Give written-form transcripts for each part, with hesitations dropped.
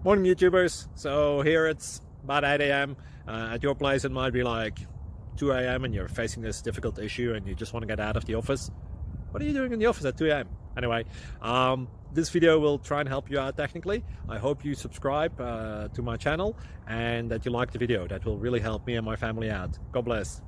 Morning YouTubers. So here it's about 8 a.m. At your place it might be like 2 a.m. and you're facing this difficult issue and you just want to get out of the office. What are you doing in the office at 2 a.m.? Anyway, this video will try and help you out technically. I hope you subscribe to my channel and that you like the video. That will really help me and my family out. God bless.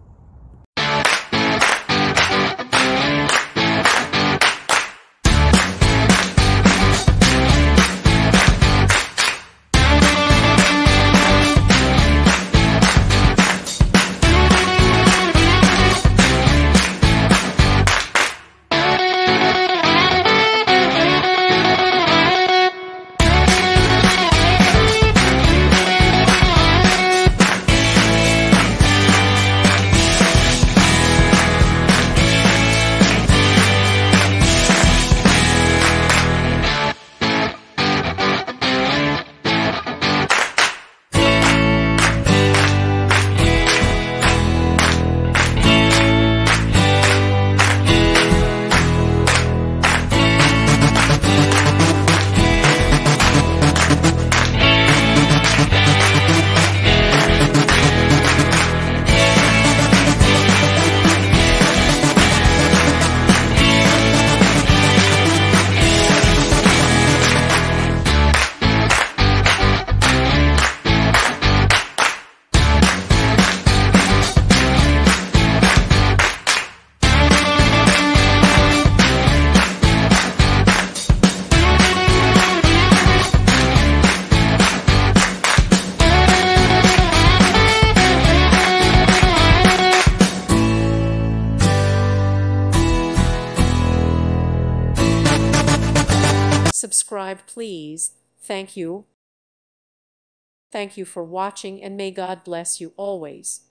Subscribe, please. Thank you. Thank you for watching, and may God bless you always.